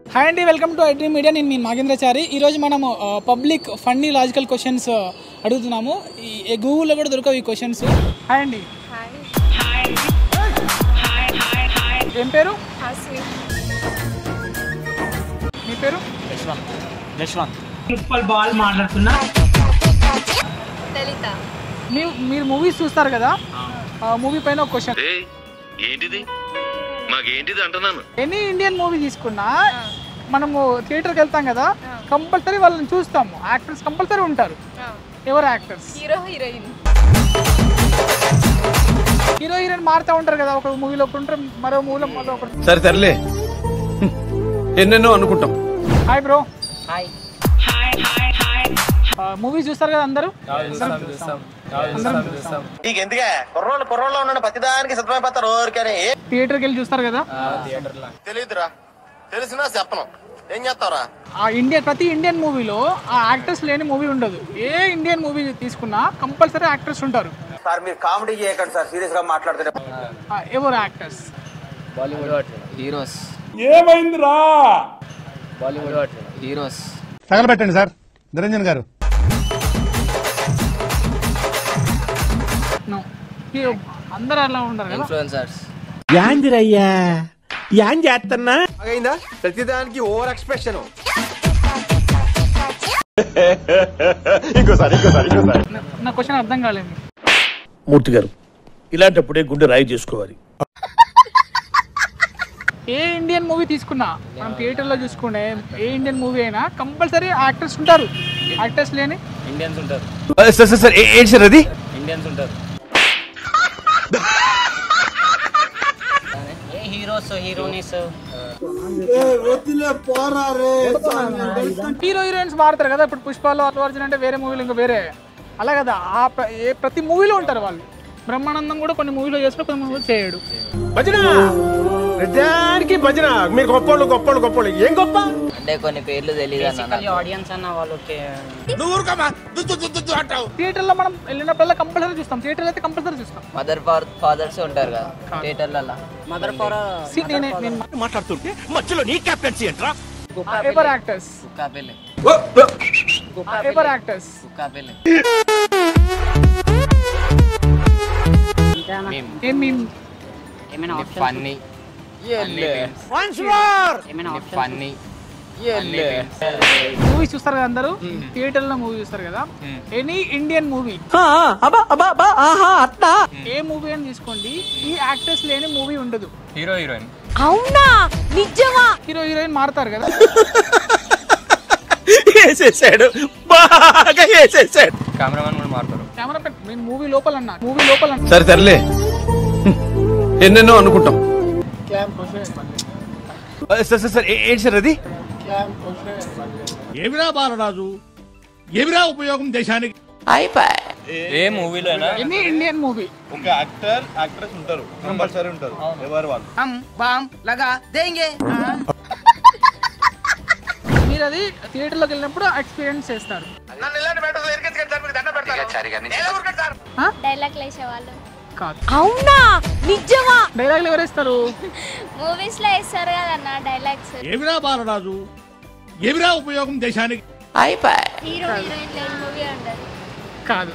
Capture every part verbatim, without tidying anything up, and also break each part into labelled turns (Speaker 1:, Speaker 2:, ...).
Speaker 1: Hi అండి, welcome to iDream media. నేను మీ నాగేంద్రచారి. ఈరోజు మనము పబ్లిక్ ఫన్నీ లాజికల్ క్వశ్చన్స్ అడుగుతున్నాము. ఈ గూగుల్లో కూడా దొరకవు ఈ క్వశ్చన్స్. హాయ్ అండి. ఏం పేరు? మీ పేరు?
Speaker 2: బాల్ మాట్లాడుతున్నా.
Speaker 1: మీరు మూవీస్ చూస్తారు కదా, మూవీ పైన ఒక క్వశ్చన్.
Speaker 3: ఏంటిది మాకేంటిది అంటున్నాను.
Speaker 1: ఎనీ ఇండియన్ మూవీ తీసుకున్నా మనము థియేటర్కి వెళ్తాం కదా, కంపల్సరీ వాళ్ళని చూస్తాము. యాక్టర్స్ కంపల్సరీ ఉంటారు. ఎవరు actors?
Speaker 4: Hero heroine.
Speaker 1: Hero heroine మారుతూ ఉంటారు కదా, ఒక మూవీలో ఒకటి ఉంటారు, మరో మూవీలో మరో ఒకటి.
Speaker 5: సరే సర్లే, ఎన్నెన్నో అనుకుంటాం.
Speaker 1: Hi bro.
Speaker 2: హాయ్.
Speaker 1: మూవీ చూస్తారు కదా అందరూ? థియేటర్కి వెళ్ళి చూస్తారు కదా.
Speaker 3: తెలియదురా, తెలిసినా చెప్పను. ఏం చేస్తావురా?
Speaker 1: ఆ ఇండియన్ ప్రతి ఇండియన్ మూవీలో ఆ యాక్టర్స్ లేని మూవీ ఉండదు. ఏ ఇండియన్ మూవీ తీసుకున్నా కంపల్సరీ యాక్టర్స్ ఉంటారు.
Speaker 6: సార్ మీరు కామెడీ చేయకండి సార్, సీరియస్ గా మాట్లాడుతుంటే.
Speaker 1: ఎవరు యాక్టర్స్?
Speaker 7: Bollywood heroes.
Speaker 5: ఏమైందిరా?
Speaker 7: Bollywood heroes.
Speaker 8: తగలబెట్టండి సార్ నిరంజన్ గారు.
Speaker 1: అందరూ అలా ఉండరు కదా.
Speaker 7: ఇన్ఫ్లుయెన్సర్స్.
Speaker 8: యాందిరయ్యా యాన్ చేస్తున్నా
Speaker 6: అయిందా? ప్రతిదానికి ఓవర్ ఎక్స్ప్రెషన్.
Speaker 8: ఇంకోసారి ఇంకోసారి ఇంకోసారి
Speaker 1: నా క్వశ్చన్ అర్థం కాలేదు.
Speaker 8: మూర్తి గారు, ఇలాంటప్పుడే గుండె రాయి చేసుకోవాలి.
Speaker 1: ఏ ఇండియన్ మూవీ తీసుకున్నా మనం థియేటర్లో చూసుకునే ఏ ఇండియన్ మూవీ అయినా కంపల్సరీ యాక్టర్స్ ఉంటారు. యాక్టర్స్ లేని
Speaker 7: ఇండియన్స్ ఉంటారు.
Speaker 5: సార్ సార్ సార్ ఏంటి సార్ అది?
Speaker 7: ఇండియన్స్ ఉంటారు. ఏ హీరోస్ హీరోయిన్స్.
Speaker 1: హీరో హీరోయిన్స్ మారుతారు కదా. ఇప్పుడు పుష్పాలో అల్లు అర్జున్ అంటే వేరే మూవీలో ఇంకా వేరే అలా కదా. ఆ ఏ ప్రతి మూవీలో ఉంటారు వాళ్ళు. బ్రహ్మానందం కూడా కొన్ని మూవీలో చేస్తాడు, కొన్ని మూవీలో చేయడు.
Speaker 8: భజన ప్రజానికి భజన. మీరు గొప్పోళ్ళు గొప్పోళ్ళు గొప్పోళ్ళు ఏం గొప్ప
Speaker 7: అంటే కొన్ని పేర్లు తెలియదు అన్న.
Speaker 2: ఆడియన్స్ అన్న వాళ్ళు
Speaker 1: థియేటర్లో మనం వెళ్ళినప్పుడల్లా కంపల్సరీ చూస్తాం. థియేటర్లో అయితే కంపల్సరీ చూస్తాం.
Speaker 7: మదర్ ఫాదర్స్ ఉంటారు కదా థియేటర్లలో.
Speaker 2: మదర్ ఫాదర్
Speaker 8: మాట్లాడుతుంటే మధ్యలో నీ క్యాప్టెన్సీ ఏంట్రా?
Speaker 1: Ever actors?
Speaker 7: కుక్కా పెళ్ళి.
Speaker 1: Ever actors?
Speaker 7: కుక్కా పెళ్ళి.
Speaker 2: ఏమైనా
Speaker 7: ఫన్నీ ఫన్నీ
Speaker 1: మూవీస్ చూస్తారు కదా అందరూ. థియేటర్ లో మూవీ చూస్తారు కదా. ఎనీ ఇండియన్ మూవీ, ఏ మూవీ అని తీసుకోండి, ఈ యాక్టర్స్ లేని మూవీ ఉండదు.
Speaker 7: Hero heroine.
Speaker 4: అవునా? నిజమా?
Speaker 1: హీరో హీరోయిన్ మారుతారు కదా.
Speaker 8: వేసేసాడు, బాగా వేసేసాడు.
Speaker 7: కెమెరామెన్ కూడా మారుతారు.
Speaker 1: కెమెరా పెట్టి నేను మూవీ లోపల అన్నా, మూవీ లోపల అన్నా.
Speaker 5: సరే సర్లే, ఎన్నెన్నో అనుకుంటాం. సార్ సార్ సార్ ఏంటి సార్ అది?
Speaker 8: ఏమిరా బాలరాజు, ఏమిరా ఉపయోగం దేశానికి?
Speaker 7: ఏ మూవీలో అయినా
Speaker 1: ఎనీ ఇండియన్ మూవీ
Speaker 9: ఒక యాక్టర్ యాక్ట్రెస్ ఉంటారు, కంపల్సరీ ఉంటారు. ఎవరు వాళ్ళు?
Speaker 2: హమ్ బామ్ లగా దేంగే.
Speaker 1: మీరు అది థియేటర్ లోకి వెళ్ళినప్పుడు ఎక్స్పీరియన్స్ చేస్తారు.
Speaker 4: డైలాగ్ వేసేవాళ్ళు
Speaker 1: కాదు.
Speaker 4: అవునా? నిజమా?
Speaker 1: డైలాగ్లు ఎవరు వేస్తారు?
Speaker 4: మూవీస్ లో వేస్తారు కదన్న డైలాగ్స్.
Speaker 8: ఏమిరా బాలరాజు, ఏమిరా ఉపయోగం దేశానికి?
Speaker 4: హీరో హీరోయిన్ లేని మూవీ ఉండదు.
Speaker 1: కాదు.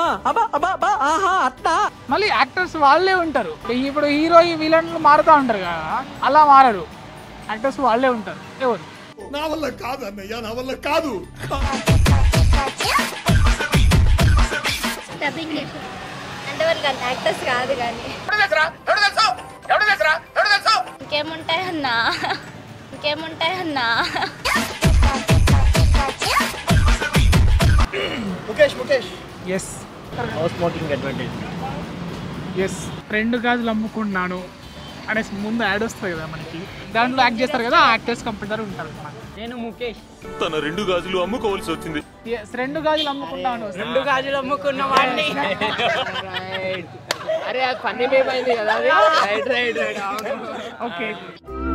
Speaker 1: మళ్ళీ యాక్టర్స్ వాళ్ళే ఉంటారు. ఇప్పుడు హీరో విలన్లు మారుతూ ఉంటారు కదా, అలా మారరు. యాక్టర్స్ వాళ్ళే ఉంటారు. ఎవరు?
Speaker 8: నా వల్ల కాదు అన్నయ్య, నా వల్ల కాదు.
Speaker 4: డబ్బింగ్ అంటే వాళ్ళు యాక్టర్స్ కాదు కానీ ఇంకేముంటాయన్నా, ఇంకేముంటాయన్నా.
Speaker 9: Mukesh Mukesh
Speaker 1: yes
Speaker 9: house smoking advantage.
Speaker 1: Yes రెండు గాజులు అమ్ముకున్నాను అనేసి ముందు యాడ్ వస్తుంది కదా మనకి. దాంట్లో యాక్ట్ చేస్తారు కదా, యాక్టర్స్ కంప్యూటర్ ఉంటారు.
Speaker 2: నేను ముఖేష్.
Speaker 9: తన రెండు గాజులు అమ్ముకోవాల్సి వచ్చింది.
Speaker 1: ఎస్ రెండు గాజులు అమ్ముకున్నాను.
Speaker 2: రెండు గాజులు అమ్ముకున్న వాడిని. అరే అది ఫన్నీ బేబ్ అయింది కదా. అది రైట్ రైట్ రైట్.
Speaker 1: ఓకే.